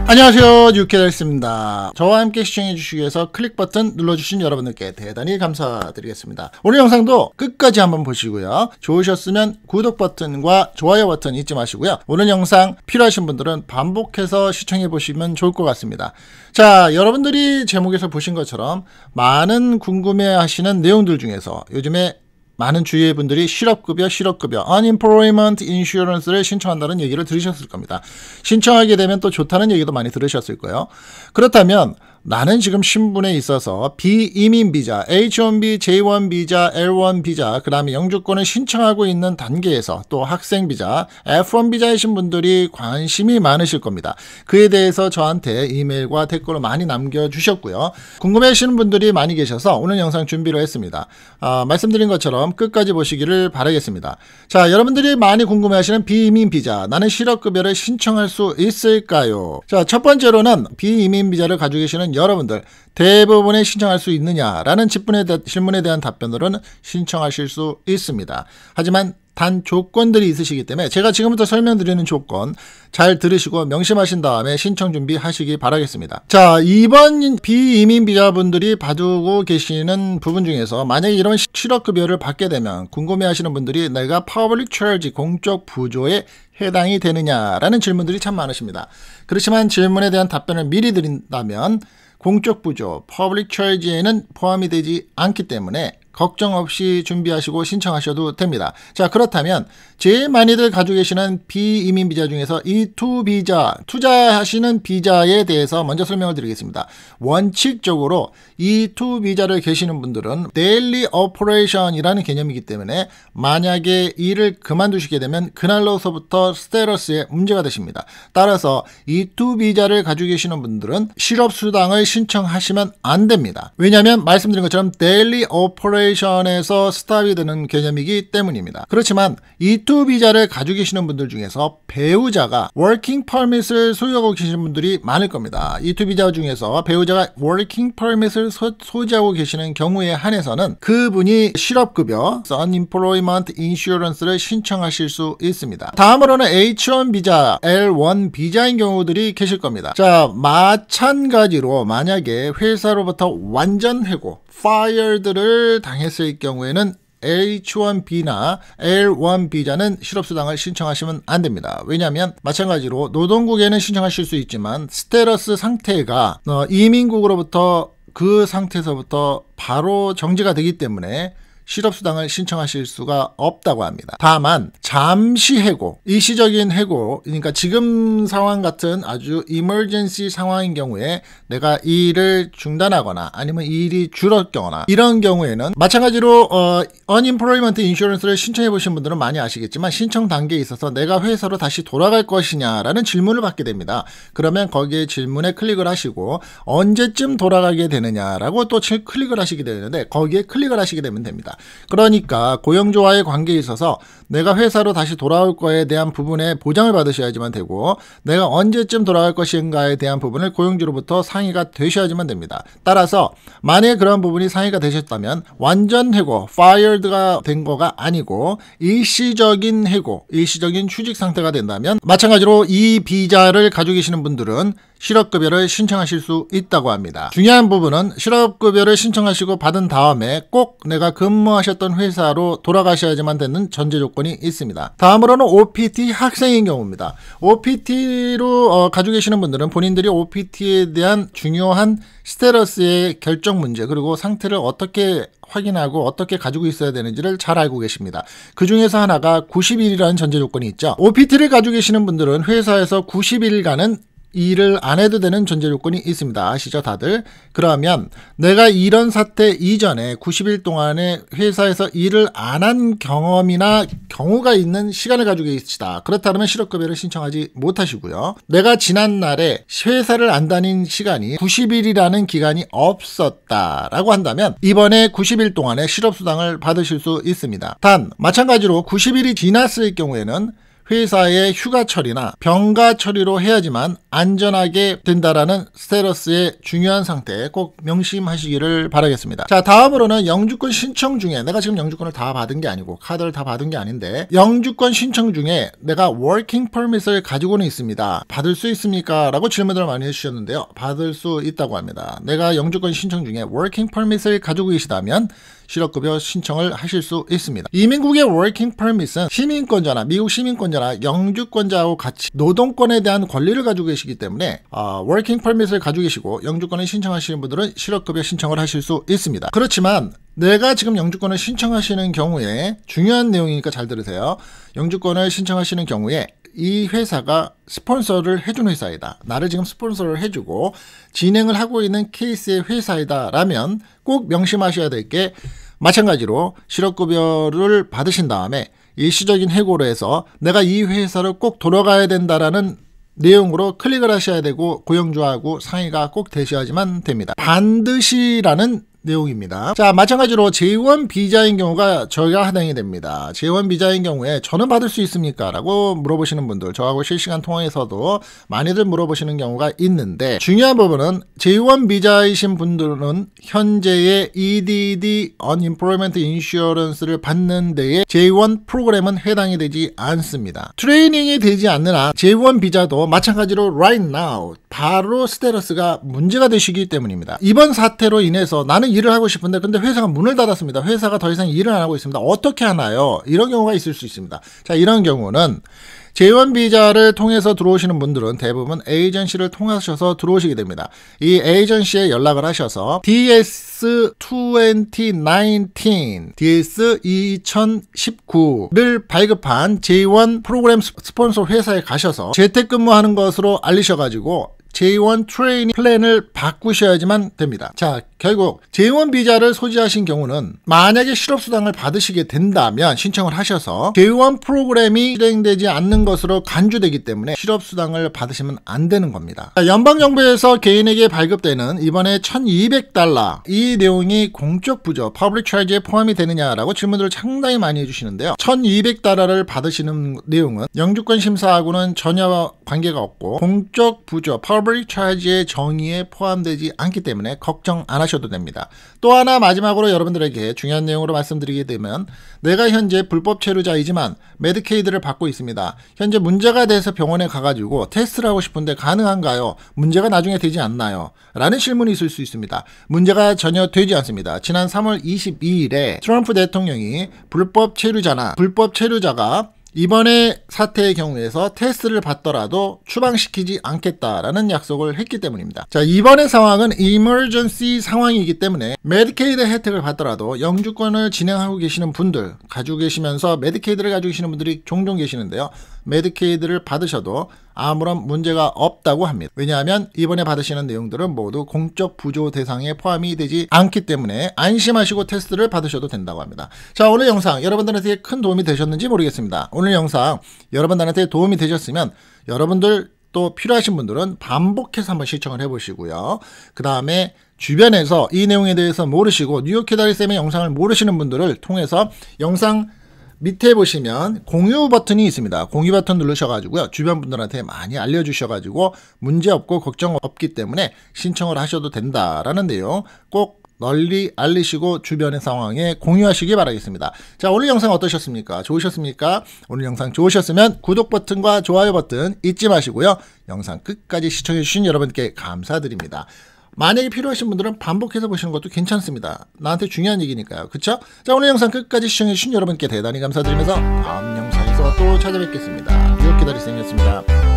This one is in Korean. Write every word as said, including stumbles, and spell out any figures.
안녕하세요, 뉴캐럴스입니다. 저와 함께 시청해주시기 위해서 클릭 버튼 눌러주신 여러분들께 대단히 감사드리겠습니다. 오늘 영상도 끝까지 한번 보시고요. 좋으셨으면 구독 버튼과 좋아요 버튼 잊지 마시고요. 오늘 영상 필요하신 분들은 반복해서 시청해보시면 좋을 것 같습니다. 자, 여러분들이 제목에서 보신 것처럼 많은 궁금해하시는 내용들 중에서 요즘에 많은 주위의 분들이 실업급여, 실업급여, Unemployment Insurance를 신청한다는 얘기를 들으셨을 겁니다. 신청하게 되면 또 좋다는 얘기도 많이 들으셨을 거예요. 그렇다면 나는 지금 신분에 있어서 비이민 비자, 에이치 원 비, 제이 원 비자, 엘 원 비자, 그 다음에 영주권을 신청하고 있는 단계에서 또 학생 비자, 에프 원 비자이신 분들이 관심이 많으실 겁니다. 그에 대해서 저한테 이메일과 댓글로 많이 남겨주셨고요. 궁금해하시는 분들이 많이 계셔서 오늘 영상 준비를 했습니다. 아, 말씀드린 것처럼 끝까지 보시기를 바라겠습니다. 자, 여러분들이 많이 궁금해하시는 비이민 비자, 나는 실업급여를 신청할 수 있을까요? 자, 첫 번째로는 비이민 비자를 가지고 계시는 여러분들 대부분이 신청할 수 있느냐라는 질문에, 대, 질문에 대한 답변으로는 신청하실 수 있습니다. 하지만 단 조건들이 있으시기 때문에 제가 지금부터 설명드리는 조건 잘 들으시고 명심하신 다음에 신청 준비하시기 바라겠습니다. 자, 이번 비이민 비자분들이 봐두고 계시는 부분 중에서 만약에 이런 실업급여를 받게 되면 궁금해하시는 분들이 내가 Public Charge 공적 부조에 해당이 되느냐라는 질문들이 참 많으십니다. 그렇지만 질문에 대한 답변을 미리 드린다면 공적 부조, Public Charge에는 포함이 되지 않기 때문에 걱정 없이 준비하시고 신청하셔도 됩니다. 자, 그렇다면 제일 많이들 가지고 계시는 비이민 비자 중에서 이 투 비자, 투자하시는 비자에 대해서 먼저 설명을 드리겠습니다. 원칙적으로 이 투 비자를 계시는 분들은 Daily Operation이라는 개념이기 때문에 만약에 일을 그만두시게 되면 그날로서부터 스테러스에 문제가 되십니다. 따라서 이 투 비자를 가지고 계시는 분들은 실업수당을 신청하시면 안 됩니다. 왜냐하면 말씀드린 것처럼 Daily Operation 에서 스탑이 되는 개념이기 때문입니다. 그렇지만 이 투 비자를 가지고 계시는 분들 중에서 배우자가 워킹 퍼밋을 소유하고 계시는 분들이 많을 겁니다. 이 투 비자 중에서 배우자가 워킹 퍼밋을 소, 소지하고 계시는 경우에 한해서는 그분이 실업급여 Unemployment Insurance를 신청하실 수 있습니다. 다음으로는 에이치 원 비자, 엘 원 비자인 경우들이 계실 겁니다. 자, 마찬가지로 만약에 회사로부터 완전 해고 fired를 당했을 경우에는 에이치 원 비나 엘 원 비자는 실업수당을 신청하시면 안 됩니다. 왜냐하면 마찬가지로 노동국에는 신청하실 수 있지만 스테러스 상태가 어, 이민국으로부터 그 상태에서부터 바로 정지가 되기 때문에 실업수당을 신청하실 수가 없다고 합니다. 다만 잠시 해고, 일시적인 해고, 그러니까 지금 상황 같은 아주 이머전시 상황인 경우에 내가 일을 중단하거나 아니면 일이 줄었거나 이런 경우에는 마찬가지로 어, Unemployment Insurance를 신청해 보신 분들은 많이 아시겠지만 신청 단계에 있어서 내가 회사로 다시 돌아갈 것이냐라는 질문을 받게 됩니다. 그러면 거기에 질문에 클릭을 하시고 언제쯤 돌아가게 되느냐라고 또 클릭을 하시게 되는데 거기에 클릭을 하시게 되면 됩니다. 그러니까 고용주와의 관계에 있어서 내가 회사로 다시 돌아올 거에 대한 부분에 보장을 받으셔야지만 되고 내가 언제쯤 돌아갈 것인가에 대한 부분을 고용주로부터 상의가 되셔야지만 됩니다. 따라서 만약에 그런 부분이 상의가 되셨다면 완전 해고, fired가 된 거가 아니고 일시적인 해고, 일시적인 휴직 상태가 된다면 마찬가지로 이 비자를 가지고 계시는 분들은 실업급여를 신청하실 수 있다고 합니다. 중요한 부분은 실업급여를 신청하시고 받은 다음에 꼭 내가 근무하셨던 회사로 돌아가셔야지만 되는 전제 조건이 있습니다. 다음으로는 오피티 학생인 경우입니다. 오피티로 어, 가지고 계시는 분들은 본인들이 오피티에 대한 중요한 스테러스의 결정 문제 그리고 상태를 어떻게 확인하고 어떻게 가지고 있어야 되는지를 잘 알고 계십니다. 그 중에서 하나가 구십 일이라는 전제 조건이 있죠. 오피티를 가지고 계시는 분들은 회사에서 구십 일간은 일을 안 해도 되는 전제 조건이 있습니다. 아시죠 다들? 그러면 내가 이런 사태 이전에 구십 일 동안에 회사에서 일을 안 한 경험이나 경우가 있는 시간을 가지고 계시다. 그렇다면 실업급여를 신청하지 못하시고요. 내가 지난날에 회사를 안 다닌 시간이 구십 일이라는 기간이 없었다라고 한다면 이번에 구십 일 동안에 실업수당을 받으실 수 있습니다. 단 마찬가지로 구십 일이 지났을 경우에는 회사의 휴가 처리나 병가 처리로 해야지만 안전하게 된다라는 스테러스의 중요한 상태 꼭 명심하시기를 바라겠습니다. 자, 다음으로는 영주권 신청 중에 내가 지금 영주권을 다 받은 게 아니고 카드를 다 받은 게 아닌데 영주권 신청 중에 내가 워킹 퍼밋을 가지고는 있습니다. 받을 수 있습니까? 라고 질문을 많이 해주셨는데요. 받을 수 있다고 합니다. 내가 영주권 신청 중에 워킹 퍼밋을 가지고 계시다면 실업급여 신청을 하실 수 있습니다. 이민국의 워킹 퍼밋은 시민권자나 미국 시민권자나 영주권자하고 같이 노동권에 대한 권리를 가지고 계시기 때문에 어, 워킹 퍼밋을 가지고 계시고 영주권을 신청하시는 분들은 실업급여 신청을 하실 수 있습니다. 그렇지만 내가 지금 영주권을 신청하시는 경우에 중요한 내용이니까 잘 들으세요. 영주권을 신청하시는 경우에 이 회사가 스폰서를 해준 회사이다. 나를 지금 스폰서를 해주고 진행을 하고 있는 케이스의 회사이다 라면 꼭 명심하셔야 될 게 마찬가지로 실업급여를 받으신 다음에 일시적인 해고로 해서 내가 이 회사를 꼭 돌아가야 된다라는 내용으로 클릭을 하셔야 되고 고용주하고 상의가 꼭 되셔야지만 됩니다. 반드시라는 내용입니다. 자, 마찬가지로 제이 원 비자인 경우가 저희가 해당이 됩니다. 제이 원 비자인 경우에 저는 받을 수 있습니까? 라고 물어보시는 분들, 저하고 실시간 통화에서도 많이들 물어보시는 경우가 있는데 중요한 부분은 제이 원 비자이신 분들은 현재의 이디디 Unemployment Insurance를 받는 데에 제이 원 프로그램은 해당이 되지 않습니다. 트레이닝이 되지 않는 한 제이 원 비자도 마찬가지로 right now 바로 스테러스가 문제가 되시기 때문입니다. 이번 사태로 인해서 나는 일을 하고 싶은데 근데 회사가 문을 닫았습니다. 회사가 더 이상 일을 안 하고 있습니다. 어떻게 하나요? 이런 경우가 있을 수 있습니다. 자, 이런 경우는 제이 원 비자를 통해서 들어오시는 분들은 대부분 에이전시를 통하셔서 들어오시게 됩니다. 이 에이전시에 연락을 하셔서 디에스 이천십구, 디에스 이천십구를 발급한 제이 원 프로그램 스폰서 회사에 가셔서 재택근무하는 것으로 알리셔가지고 제이 원 트레이닝 플랜을 바꾸셔야지만 됩니다. 자, 결국 제이 원 비자를 소지하신 경우는 만약에 실업수당을 받으시게 된다면 신청을 하셔서 제이 원 프로그램이 실행되지 않는 것으로 간주되기 때문에 실업수당을 받으시면 안 되는 겁니다. 자, 연방정부에서 개인에게 발급되는 이번에 천이백 달러 이 내용이 공적 부조 퍼블릭 차지에 포함이 되느냐라고 질문들을 상당히 많이 해주시는데요. 천이백 달러를 받으시는 내용은 영주권 심사하고는 전혀 관계가 없고 공적 부조 퍼블릭 차지의 정의에 포함되지 않기 때문에 걱정 안 하셔도 됩니다. 또 하나 마지막으로 여러분들에게 중요한 내용으로 말씀드리게 되면 내가 현재 불법 체류자이지만 메디케이드를 받고 있습니다. 현재 문제가 돼서 병원에 가가지고 테스트를 하고 싶은데 가능한가요? 문제가 나중에 되지 않나요? 라는 질문이 있을 수 있습니다. 문제가 전혀 되지 않습니다. 지난 삼월 이십이일에 트럼프 대통령이 불법 체류자나 불법 체류자가 이번에 사태의 경우에서 테스트를 받더라도 추방시키지 않겠다라는 약속을 했기 때문입니다. 자, 이번의 상황은 이머전시 상황이기 때문에 메디케이드 혜택을 받더라도 영주권을 진행하고 계시는 분들 가지고 계시면서 메디케이드를 가지고 계시는 분들이 종종 계시는데요. 메디케이드를 받으셔도 아무런 문제가 없다고 합니다. 왜냐하면 이번에 받으시는 내용들은 모두 공적 부조 대상에 포함이 되지 않기 때문에 안심하시고 테스트를 받으셔도 된다고 합니다. 자, 오늘 영상 여러분들한테 큰 도움이 되셨는지 모르겠습니다. 오늘 영상 여러분들한테 도움이 되셨으면 여러분들 또 필요하신 분들은 반복해서 한번 시청을 해보시고요. 그 다음에 주변에서 이 내용에 대해서 모르시고 뉴욕 키다리쌤의 영상을 모르시는 분들을 통해서 영상 밑에 보시면 공유 버튼이 있습니다. 공유 버튼 누르셔가지고요. 주변 분들한테 많이 알려주셔가지고 문제없고 걱정 없기 때문에 신청을 하셔도 된다라는 내용 꼭 널리 알리시고 주변의 상황에 공유하시기 바라겠습니다. 자, 오늘 영상 어떠셨습니까? 좋으셨습니까? 오늘 영상 좋으셨으면 구독 버튼과 좋아요 버튼 잊지 마시고요. 영상 끝까지 시청해주신 여러분께 감사드립니다. 만약에 필요하신 분들은 반복해서 보시는 것도 괜찮습니다. 나한테 중요한 얘기니까요. 그쵸? 자, 오늘 영상 끝까지 시청해주신 여러분께 대단히 감사드리면서 다음 영상에서 또 찾아뵙겠습니다. 뉴욕 키다리쌤이었습니다.